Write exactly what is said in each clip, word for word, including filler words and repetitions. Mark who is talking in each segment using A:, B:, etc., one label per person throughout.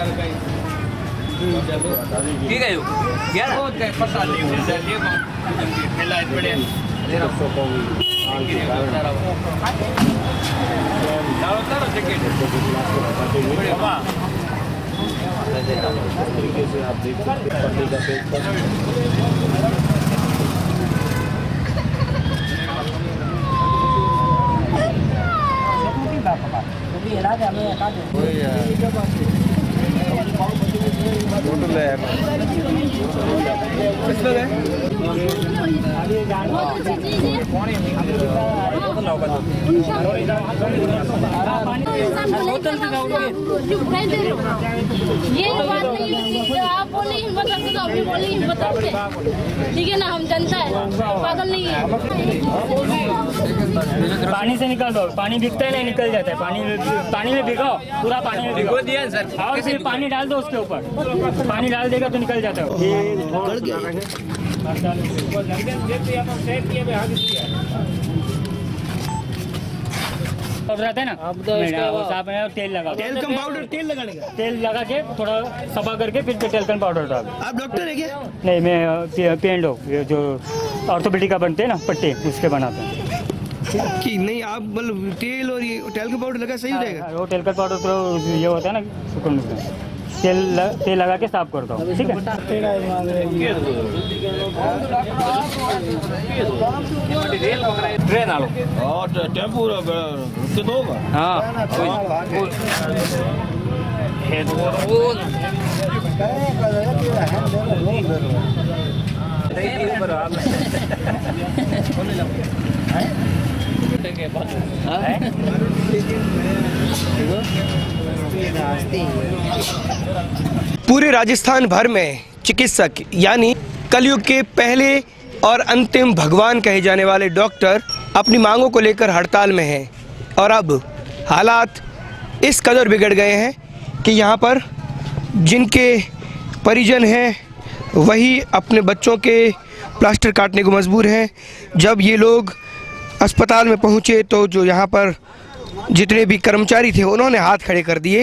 A: ठीक है क्या पता नहीं
B: तरीके से आप देख सकते हैं पट्टी का
C: ये बात नहीं होती जो आप बोले हिम्मत रखते तो अभी बोले हिम्मत रखते, ठीक है ना। हम जनता है, पागल नहीं है।
D: पानी से निकाल दो, पानी बिकता है नहीं निकल जाता है। पानी पानी में भिगो, पूरा पानी में भिगो दिया सर, और फिर पानी डाल दो उसके ऊपर, पानी डाल देगा तो निकल जाता है। रहता है ना, आप तेल लगा,
E: तेल कम पाउडर तेल लगाने का,
D: तेल लगा के थोड़ा सफा करके फिर तेलकन पाउडर डाल।
E: आप डॉक्टर है क्या?
D: नहीं, मैं पेंड हो, जो ऑर्थोपेडिक का बनते हैं ना पट्टे, उसके बनाते हैं
E: कि नहीं। आप मतलब तेल और ये तेलकन पाउडर लगा सही हो जाएगा?
D: वो तेलकन पाउडर तो ये होता है ना सुकून, तेल ल, तेल लगा के साफ करता हूँ, ठीक है।
A: ट्रेन आलो
B: टेम्पू के दो
A: हाँ
E: पूरे राजस्थान भर में चिकित्सक यानी कलयुग के पहले और अंतिम भगवान कहे जाने वाले डॉक्टर अपनी मांगों को लेकर हड़ताल में हैं और अब हालात इस कदर बिगड़ गए हैं कि यहाँ पर जिनके परिजन हैं वही अपने बच्चों के प्लास्टर काटने को मजबूर हैं। जब ये लोग अस्पताल में पहुँचे तो जो यहाँ पर जितने भी कर्मचारी थे उन्होंने हाथ खड़े कर दिए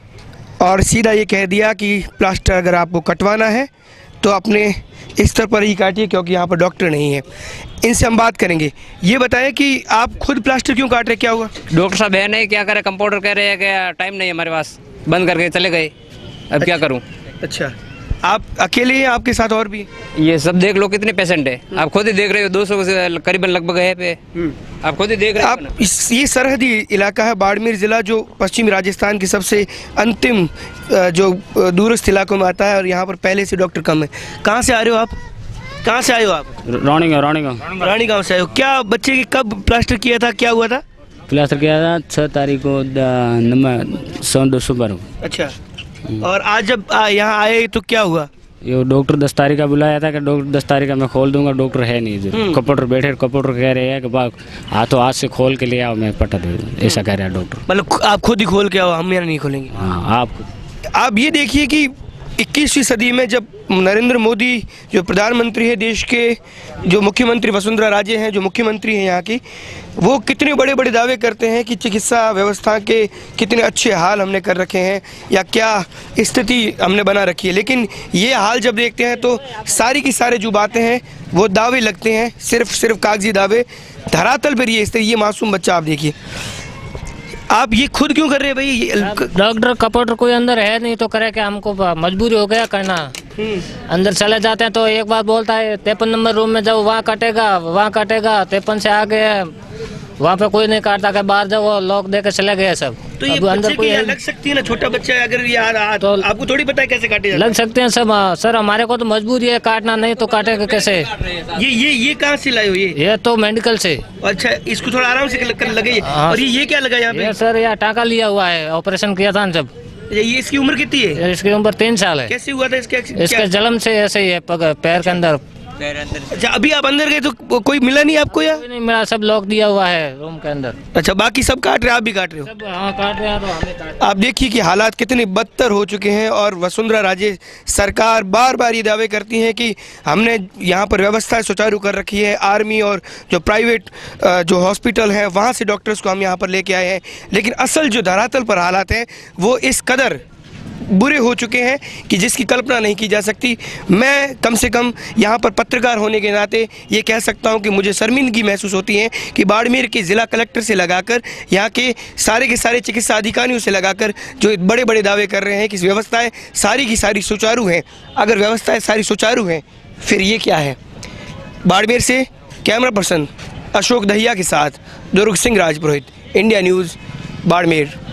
E: और सीधा ये कह दिया कि प्लास्टर अगर आपको कटवाना है तो अपने स्तर पर ही काटिए, क्योंकि यहाँ पर डॉक्टर नहीं है। इनसे हम बात करेंगे। ये बताएं कि आप खुद प्लास्टर क्यों काट रहे, क्या हुआ?
A: डॉक्टर साहब है नहीं, क्या करे, कंपाउंडर कह रहे हैं कि टाइम नहीं है हमारे पास, बंद करके चले गए, अब क्या करूं।
E: अच्छा, आप अकेले हैं, आपके साथ और भी?
A: ये सब देख लो कितने पेशेंट है, आप खुद ही देख रहे हो, दो सौ से करीबन लगभग है पे, आप खुद ही देख रहे हो।
E: आप इस ये सरहदी इलाका है बाड़मेर ज़िला, जो पश्चिमी राजस्थान की सबसे अंतिम जो दूरस्थ इलाकों में आता है और यहाँ पर पहले से डॉक्टर कम है। कहाँ से आ रहे हो आप? कहाँ से आए हो आप?
D: रानी गाँव। रानी गाँव
E: रानी गाँव से आए हो। क्या बच्चे की कब प्लास्टर किया था, क्या हुआ था?
D: प्लास्टर किया था छः तारीख को नंबर सौ दो सौ बारह।
E: अच्छा, और आज जब यहाँ आए तो क्या हुआ?
D: ये डॉक्टर दस तारीख का बुलाया था कि डॉक्टर दस तारीख का मैं खोल दूंगा, डॉक्टर है नहीं इधर। कंप्यूटर बैठे, कंप्यूटर कह रहे हैं कि हाथों हाथ से खोल के ले आओ, मैं पटा दे दूँ, ऐसा कह रहा है डॉक्टर।
E: मतलब आप खुद ही खोल के आओ, हम यहाँ नहीं खोलेंगे।
D: हाँ, आप
E: आप ये देखिए कि इक्कीसवीं सदी में जब नरेंद्र मोदी जो प्रधानमंत्री है देश के, जो मुख्यमंत्री वसुंधरा राजे हैं जो मुख्यमंत्री हैं यहाँ की, वो कितने बड़े बड़े दावे करते हैं कि चिकित्सा व्यवस्था के कितने अच्छे हाल हमने कर रखे हैं या क्या स्थिति हमने बना रखी है। लेकिन ये हाल जब देखते हैं तो सारी की सारी जो बातें हैं वो दावे लगते हैं, सिर्फ सिर्फ कागजी दावे। धरातल पर ये स्थिति, ये मासूम बच्चा आप देखिए। आप ये खुद क्यों कर रहे हैं भाई?
F: डॉक्टर कंप्यूटर कोई अंदर है नहीं तो करे क्या, हमको मजबूरी हो गया करना। अंदर चले जाते हैं तो एक बार बोलता है तिरपन नंबर रूम में जाओ, वहाँ काटेगा, वहाँ काटेगा। तिरपन से आगे वहाँ पे कोई नहीं काटता, के बाहर जाओ, लॉक देकर चले गए सब।
E: तो ये अंदर कोई लग सकती है ना, छोटा बच्चा है अगर यार आ, तो आपको थोड़ी पता है कैसे काटे
F: लग सकते हैं सब। सर हमारे को तो मजबूरी है, काटना नहीं तो काटेगा कैसे?
E: ये ये ये कहाँ से लाए हो? ये
F: ये तो मेडिकल से।
E: अच्छा, इसको थोड़ा आराम से कर लगे। और ये ये क्या लगा यहाँ पे?
F: सर यहाँ टाका लिया हुआ है, ऑपरेशन किया था जब।
E: ये इसकी उम्र कितनी है?
F: इसकी उम्र तीन साल है।
E: कैसे हुआ था इसके?
F: इसके जन्म से ऐसे ही है, पैर के अंदर।
E: अच्छा, अभी आप अंदर गए तो कोई मिला नहीं आपको? या
F: नहीं मिला, सब लॉक दिया हुआ है रूम के अंदर।
E: अच्छा, बाकी सब काट रहे, आप भी काट रहे हो?
F: सब हाँ काट रहे हैं, तो हमें काट।
E: आप देखिए कि हालात कितने बदतर हो चुके हैं और वसुंधरा राजे सरकार बार बार ये दावे करती हैं कि हमने यहाँ पर व्यवस्था सुचारू कर रखी है। आर्मी और जो प्राइवेट जो हॉस्पिटल हैं वहाँ से डॉक्टर्स को हम यहाँ पर लेके आए हैं, लेकिन असल जो धरातल पर हालात हैं वो इस कदर बुरे हो चुके हैं कि जिसकी कल्पना नहीं की जा सकती। मैं कम से कम यहाँ पर पत्रकार होने के नाते ये कह सकता हूँ कि मुझे शर्मिंदगी महसूस होती है कि बाड़मेर के ज़िला कलेक्टर से लगाकर यहाँ के सारे के सारे चिकित्सा अधिकारियों से लगाकर जो बड़े बड़े दावे कर रहे हैं कि व्यवस्थाएँ सारी की सारी सुचारू हैं। अगर व्यवस्थाएँ सारी सुचारू हैं फिर ये क्या है। बाड़मेर से कैमरा पर्सन अशोक दहिया के साथ दुर्ग सिंह राजपुरोहित, इंडिया न्यूज़, बाड़मेर।